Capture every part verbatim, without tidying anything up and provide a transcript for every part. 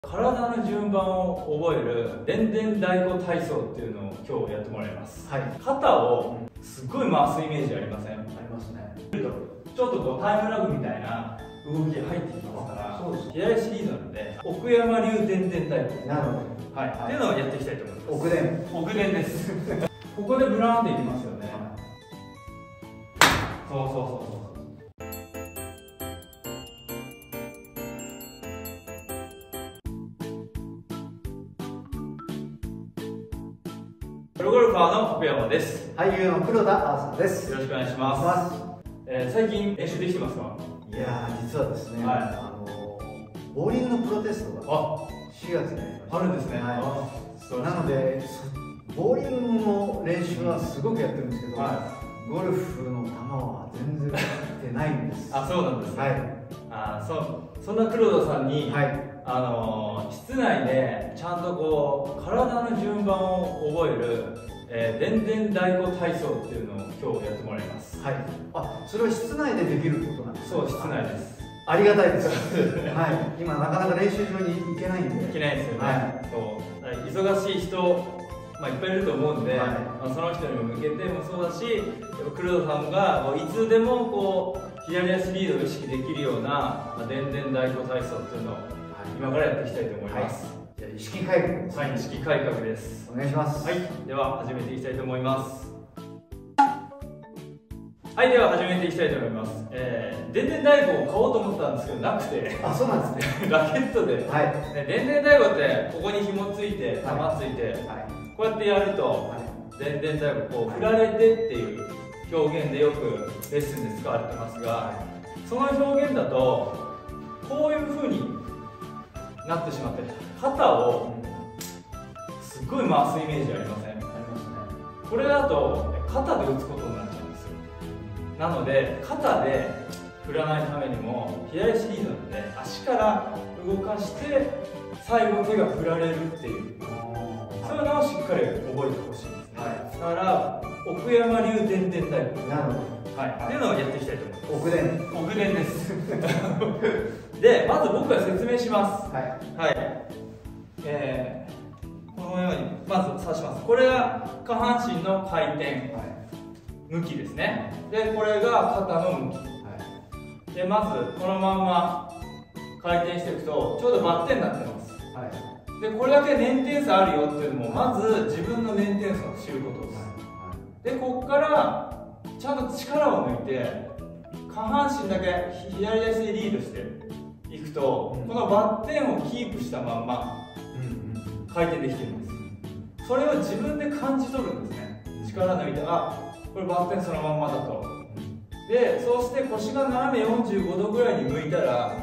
体の順番を覚えるでんでん太鼓体操っていうのを今日やってもらいます。はい、肩をすごい回すイメージありません？ありますね。ちょっとこうタイムラグみたいな動きが入ってきますから、そうです。左足リードなので奥山流でんでん太鼓、なるほど、はい、はい、っていうのをやっていきたいと思います。奥伝奥伝ですここでブラーンっていきますよね。そうそうそうそう。プロゴルファーの奥山です。 俳優の黒田あーさんです。 よろしくお願いします。えー、最近練習できてますか？ いやー、実はですね、はい、あのー、ボーリングのプロテストがしがつにありました。 あるんですね。はい、 なのでボーリングの練習はすごくやってるんですけど、はい、ゴルフの球は全然打ってないんです。 あ、そうなんですね。はい、あ、そそんな黒田さんに、はい、あのー、室内でちゃんとこう体の順番を覚える、えー、でんでん太鼓体操っていうのを今日やってもらいます。はい。 あ、それは室内でできることなんですか？ そう、室内です。 ありがたいです。はい。今なかなか練習場に行けないんで。 行けないですよね。はい、そう忙しい人、まあ、いっぱいいると思うんで、はい、まあ、その人に向けてもそうだし、黒田さんがいつでもこう左足リードを意識できるようなでんでん太鼓体操っていうのを今からやっていきたいと思います。はい、 じゃあ意識改革ですね。 はい、意識改革です。 お願いします。 はい、では始めていきたいと思います。はい、では始めていきたいと思います。えー、でんでん太鼓を買おうと思ったんですけどなくて、あ、そうなんですね。ラケットで、はい、ね、でんでん太鼓ってここに紐ついて、玉ついて、はい、こうやってやると、はい、でんでん太鼓こう振られてっていう表現でよくレッスンで使われてますが、はい、その表現だとこういう風になってしまって、肩をすごい回すイメージありません？ありますね。これだと肩で打つことになっちゃうんですよ。なので肩で振らないためにも左足リードなので足から動かして最後手が振られるっていう、そういうのをしっかり覚えてほしいんですね。はい、だから奥山流でんでん太鼓、なるほど、はい、っていうのをやっていきたいと思います。奥伝奥伝ですで、まず僕が説明します。はい、はい、えー、このようにまず指します。これが下半身の回転、はい、向きですね。で、これが肩の向き、はい、で、まずこのまんま回転していくとちょうどバッテンになってます。はい、で、これだけ捻転差あるよっていうのもまず自分の捻転差を知ることです。はい、で、ここからちゃんと力を抜いて下半身だけ左足でリードしていくと、うん、このバッテンをキープしたまんま回転できています。それを自分で感じ取るんですね。力抜いて、あ、これバッテンそのまんまだと。で、そうして腰が斜めよんじゅうごどぐらいに向いたら、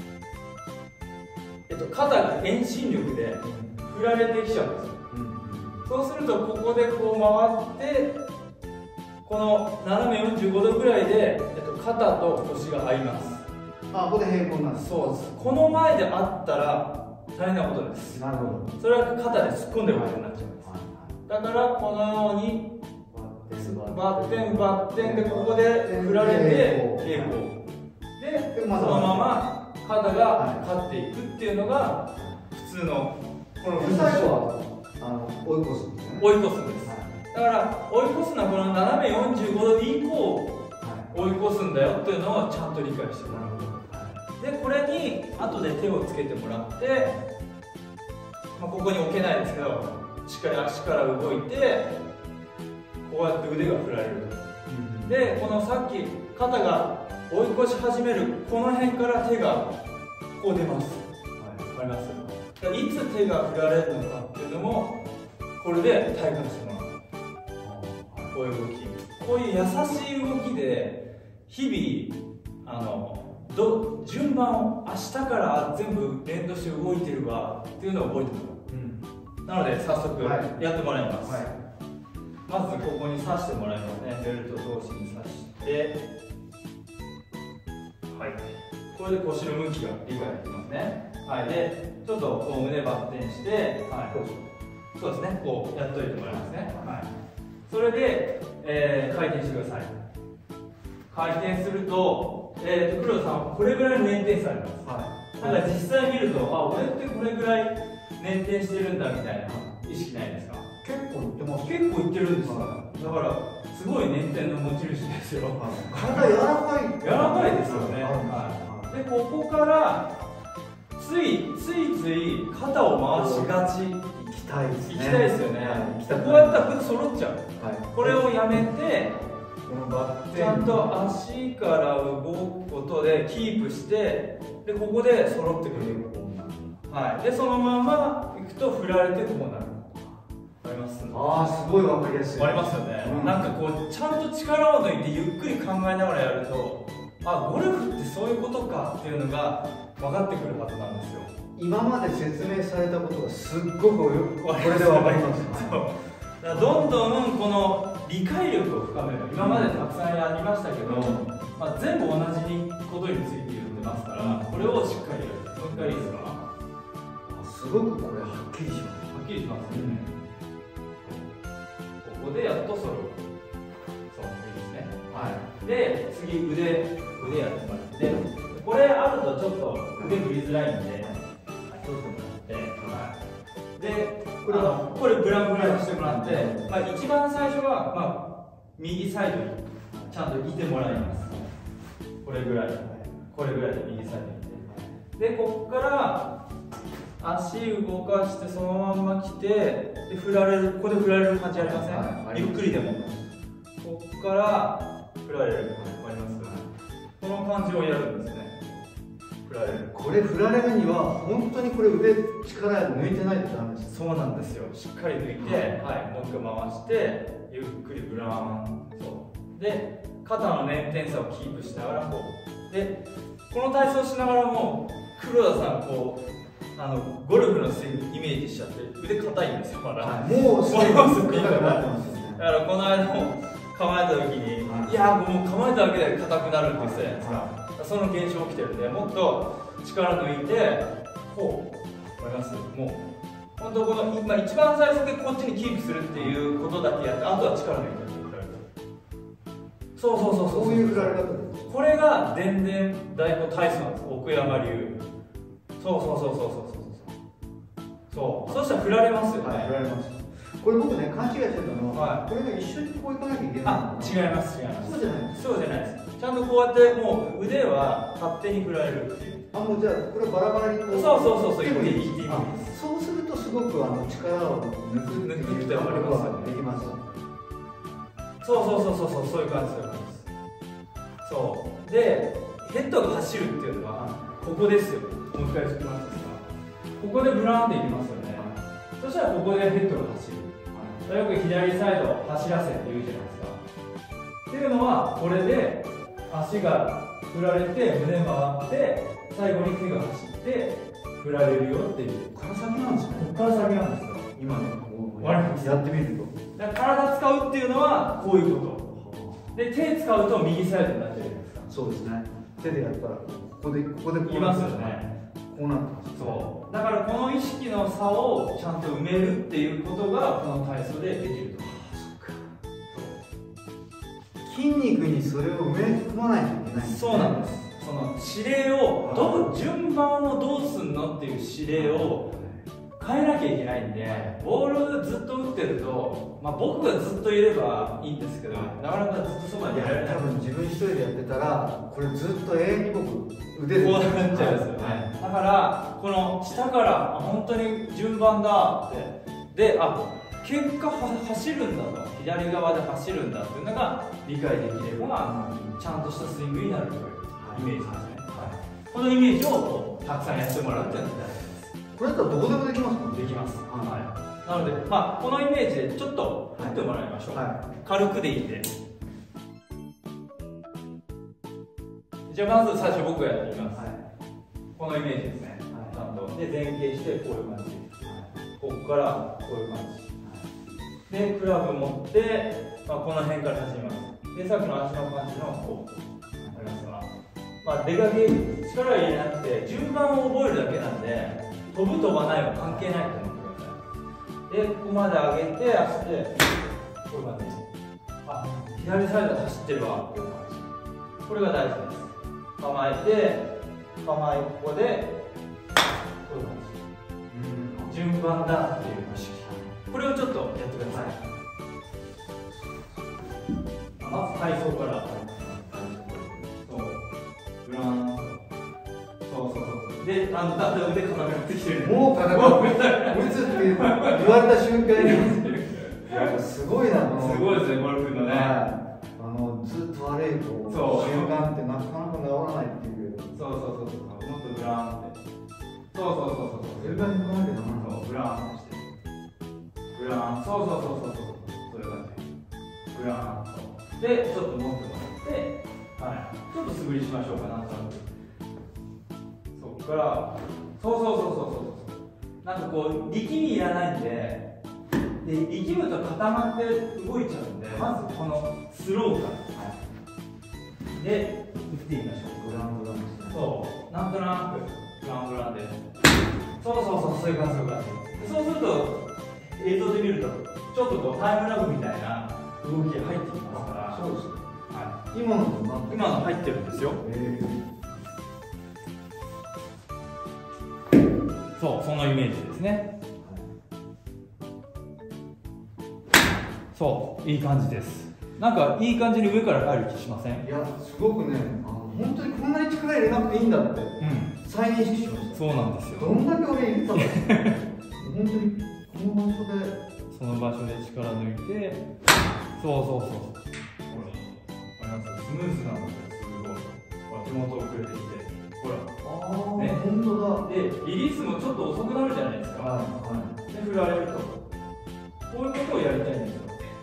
えっと、肩が遠心力で振られてきちゃうんですよ。そうするとここでこう回ってこの斜めよんじゅうごどぐらいで、えっと、肩と腰が合います。あ、ここで平行なんです。そうです。この前であったら大変なことです。なるほど。それは肩で突っ込んでることになっちゃいます。だからこのようにバッテンバッテンでここで振られて平行で、そのまま肩が勝っていくっていうのが普通のこの最後はあの追い越すんですね。追い越すんです。だから追い越すのはこの斜めよんじゅうごど以降追い越すんだよっていうのをちゃんと理解してもらう。で、これに後で手をつけてもらって、まあ、ここに置けないですけどしっかり足から動いてこうやって腕が振られると、うん、で、このさっき肩が追い越し始めるこの辺から手がこう出ます。わかります？いつ手が振られるのかっていうのもこれで体感してもらう。こういう動き、こういう優しい動きで日々あのど順番を明日から全部連動して動いてるわっていうのを覚えてもらう、うん、なので早速やってもらいます。はいはい、まずここに刺してもらいますね。ベルト同士に刺して、はい、これで腰の向きが理解できますね。はい、でちょっとこう胸バッテンして、はい、そうですね、こうやっといてもらいますね。はい、それで、えー、回転してください。回転すると、えーと、黒田さんこれぐらいの捻転差あります。はい、 なんか実際見ると、あ、俺ってこれぐらい捻転してるんだみたいな意識ないですか？ 結構いってます。 結構いってるんですよ。だからすごい捻転の持ち主ですよ。 体柔らかい。 柔らかいですよね。はい。でここからついついつい肩を回しがち。 行きたいですね。 行きたいですよね。こうやったら靴揃っちゃう。これをやめて、ちゃんと足から動くことでキープして、でここで揃ってくる。はい。でそのまま行くと振られてこうなる。わかります？ ああ、すごいわかりやすい。 わかりますよね。うん、なんかこうちゃんと力を抜いてゆっくり考えながらやると、あ、ゴルフってそういうことかっていうのが分かってくるはずなんですよ。 今まで説明されたことがすっごくよくこれで分かります。 そうだからどんどんこの理解力を深める。今までたくさんやりましたけど、うん、まあ、全部同じにことについて言ってますから、これをしっかりやる。もう一回いいですか？ すごくこれはっきりします。 はっきりしますよね。うん、ここでやっと揃う。そう、いいですね。はい。で、次腕、腕やってもらって、これあるとちょっと腕振りづらいんで、ちょっともらって、はい。で、これはこれブランブランにしてもらって、まあ、一番最初は、まあ、右サイドにちゃんといてもらいます。これぐらい。これぐらいで右サイドにいて。で、ここから足動かしてそのまんま来て、で振られる、ここで振られる感じありません？はい、ゆっくりでも。ここから振られる。わかります？この感じをやるんですね。振られる。 これ振られるには本当にこれ腕力抜いてないとダメです。 そうなんですよ。しっかり抜いて、はい、もう一回回してゆっくりブラーン。そうで肩の捻転さをキープしながらこうでこの体操しながらも黒田さんこうあのゴルフのスイングイメージしちゃって腕硬いんですよ。まだ、はい、もうすごい硬くなってますね。だからこの間も構えた時に、はい、いやもう構えただけで硬くなるって言ってたじゃないですか。はい、その現象起きてるんでもっと力抜いてこうわかります？もう本当この今一番最初でこっちにキープするっていうことだけやってあとは力抜いて振られる。そうそうそうそうそういう振られ方。 これが電電太鼓体操なんです。奥山流。そうそうそうそうそうそうそうそう。そしたら振られますよね。はい、 振られます。これ僕ね勘違いしてたのは、はい、これが一緒にこういかなきゃいけない。 あ、違います違います。 そうじゃないです。 そうじゃないです。ちゃんとこうやってもう腕は勝手に振られるっていう。 あ、もうじゃあこれバラバラにこう。 そうそうそうそう。いいいいいい。 そうするとすごくあの力を抜く抜くって分かりますよね。できます。 そうそうそうそうそうそういう感じそういう感じです。そうでヘッドが走るっていうのはここですよ。もう一回振ってもらっていいですか。ここでブラーンっていきますよね。そしたらここでヘッドが走る。よく左サイド走らせって言うじゃないですか。っていうのはこれで足が振られて胸回って最後に手が走って振られるよっていう。 ここから先なんですね。 ここから先なんですよ。 今ねやってみると。 だから体使うっていうのはこういうこと。で手使うと右サイドになってるじゃないですか。 そうですね。手でやったらここでここでこうますよね。 こうなってます。 そうだからこの意識の差をちゃんと埋めるっていうことがこの体操でできると。 筋肉にそれを埋め込まないといけないんですね。 そうなんです。その指令をどう順番をどうすんのっていう指令を変えなきゃいけないんで、ボールずっと打ってると、まあ、僕がずっといればいいんですけど、なかなかずっとそばにいられない。 多分自分一人でやってたらこれずっと永遠に僕腕でこうなっちゃうんですよね。だからこの下から本当に順番だってで、あ、結果走るんだと、左側で走るんだっていうのが理解できれば、ちゃんとしたスイングになるというイメージですね。はい、このイメージをたくさんやってもらうっていうのが大事です。 これだったらどこでもできますもんね。 できます。はい。なので、まあこのイメージでちょっと振ってもらいましょう。はい、軽くでいいんで。じゃあまず最初僕がやってみます。はい、このイメージですね。はい、ちゃんとで前傾してこういう感じ。はい、ここからこういう感じ。でクラブ持って、まあ、この辺から始めます。でさっきの足の感じのこうありますが、まあ、出かけ力を入れなくて順番を覚えるだけなんで飛ぶ飛ばないは関係ないと思ってください。でここまで上げて足でこういう感じ。あ、左サイドで走ってるわっていう感じ。これが大事です。構えて構えここで順番だっていう意識、これをちょっとやってください。まず体操から、そうグランと、そうそうそうで、あのだんだん腕固めってきてる。 もう固まって打つって言われた瞬間にやっぱすごいな。 すごいですね、ゴルフのね。 あのずっと悪いと習慣ってなかなか治らないっていう。 そうそうそうそう、もっとグランって、そうそうそうそうそう、 順番にこなきゃダメなの。グランってして、グラン、そうそうそうそうそう、そういう感じ。グランとで、ちょっと持ってもらって、はい、ちょっと素振りしましょうか、なんとなく。そこから、そうそうそうそうそう、なんかこう力みいらないんで。で力むと固まって動いちゃうんで、まずこのスローから、はい、で打ってみましょう。 グラングランですね。 そうなんとなくグラングランで、そうそうそう、そういう感じ、そういう感じ。そうすると映像で見るとちょっとこうタイムラグみたいな動きが入ってきますから。 そうですね、 はい、 今の今の入ってるんですよ。 えー、そう、そのイメージですね。そう、いい感じです。なんかいい感じに上から入る気しません？ いや、すごくね、あの本当にこんなに力入れなくていいんだって、うん、再認識しました。 そうなんですよ。 どんだけ俺入れたんだって本当にこの場所でその場所で力抜いて、そうそうそう、ほら、あります？スムーズなんですよ、すごい。手元遅れてきて、ほら、 ああ、ね、本当だ。 で、リリースもちょっと遅くなるじゃないですか。はいはい。で、振られると、こういうことをやりたいんですよ。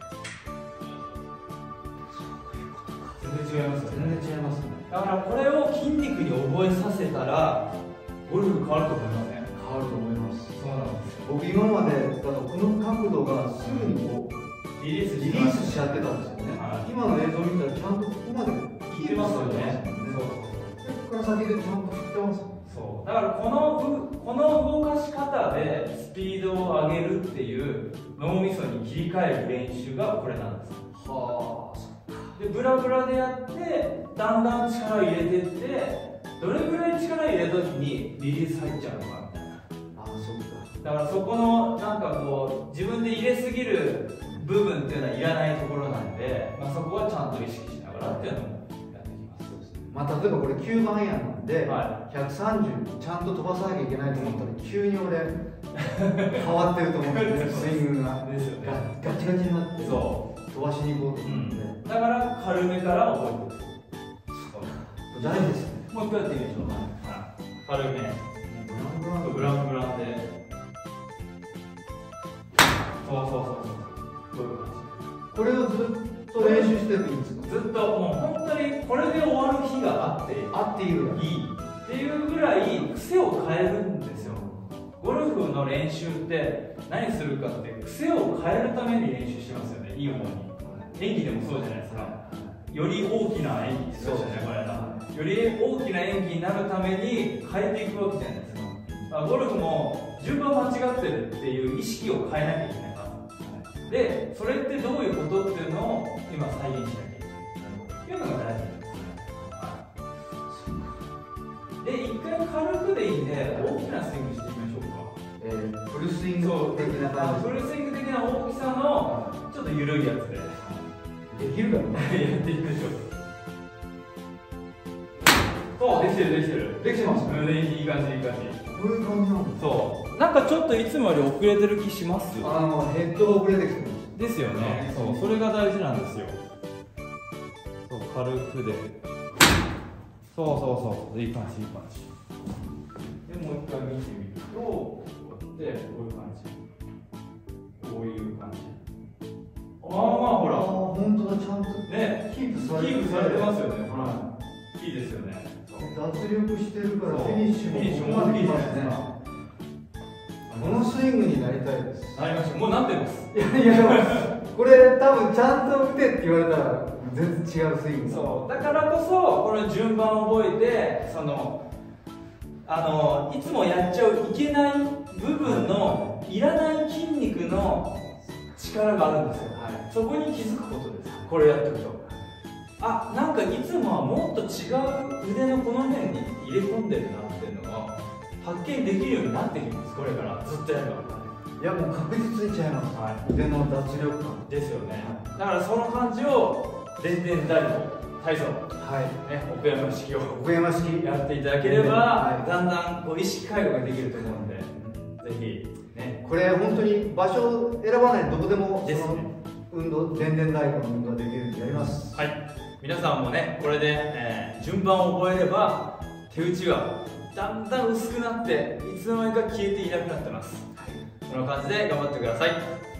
全然違いますよね。 全然違いますね。 だからこれを筋肉に覚えさせたらゴルフ変わると思いません？ 変わると思います。 そうなんですよ。 僕今までだとこの角度がすぐにこうリリースリリースしちゃってたんですよね。はい、今の映像見たらちゃんとここまで効いてますよね。 そうそうそう。ここから先でちゃんと振ってます。 そう。だからこのこの動かし方でスピードを上げるっていう脳みそに切り替える練習がこれなんです。はあ。でブラブラでやってだんだん力を入れていってどれぐらい力を入れた時にリリース入っちゃうのかみたいな。 ああ、そうか。 だからそこのなんかこう自分で入れすぎる部分っていうのはいらないところなんで、まあ、そこはちゃんと意識しながらっていうのもやっていきます。そうですね。まあ、例えばこれきゅうばんアイアンなんで、はい、ひゃくさんじゅうちゃんと飛ばさなきゃいけないと思ったら急に俺変わってると思うんですよ、スイングが。ですよね。ガチガチになって。そう。飛ばしに行こうと思って、うん、だから軽めから覚えておく。そう大事ですね。もう一回やってみましょう。はい、軽めグラングランで、そうそうそうそう、こういう感じ。これをずっと練習してるんですか？ずっともう本当にこれで終わる日があってあっていいいいっていうぐらい癖を変えるんですよ。ゴルフの練習って何するかって癖を変えるために練習してますよね。いい方に。演技でもそうじゃないですか。より大きな演技そうじゃない、これは。より大きな演技になるために変えていくわけじゃないですか。ゴルフも順番間違ってるっていう意識を変えなきゃいけないから。で、それってどういうことっていうのを今再現しなきゃいけないっていうのが大事です。で、一回軽くでいいんで大きなスイングしてみましょうか。えー、フルスイング的な感じ。フルスイング的な大きさのちょっと緩いやつでできるかなやっていきましょう。そう、できてるできてるできてます。うん、いい感じいい感じ。こういう感じなんです。そうなんかちょっといつもより遅れてる気します。あのヘッドが遅れてきてますですよね。そう、それが大事なんですよ。そう、軽くでそうそうそう、いい感じいい感じで、もう一回見てみるとこうやってこういう感じ、こういう感じ。ああ、まあほら、本当だ、ちゃんとね、キープされてますよね。はい、いいですよね。脱力してるからフィニッシュもここまで来ますね。このスイングになりたいです。なりました。もうなってます。いやいや、これ多分ちゃんと打てって言われたら全然違うスイング。そうだからこそこの順番を覚えて、そのあのいつもやっちゃいけない部分のいらない筋肉の力があるんですよ。はい、そこに気づくことです。これやっておくと、あ、なんかいつもはもっと違う腕のこの辺に入れ込んでるなっていうのが発見できるようになってきます。これからずっとやれば、 いやもう確実にちゃいます、はい、腕の脱力感ですよね、はい、だからその感じを電電太鼓体操、はいね、奥山式を奥山式やっていただければ、はい、だんだんこう意識回路ができると思うので、ぜひね、 これ本当に場所を選ばないどこでもその運動、電電太鼓の運動ができるんでやります。 はい、皆さんもねこれで、えー、順番を覚えれば手打ちがだんだん薄くなっていつの間にか消えていなくなってます。はい、この感じで頑張ってください。